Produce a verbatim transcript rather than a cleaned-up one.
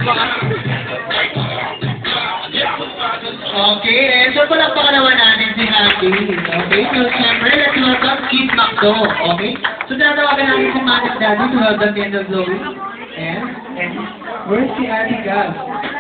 Okay, so palakpakan naman natin si Happy. Okay, so siyempre, let's welcome Kid Macdo. Okay, so tinatawagan natin si Matic Daddy to have the end of Zoe. And, and, where's si Ate Gab?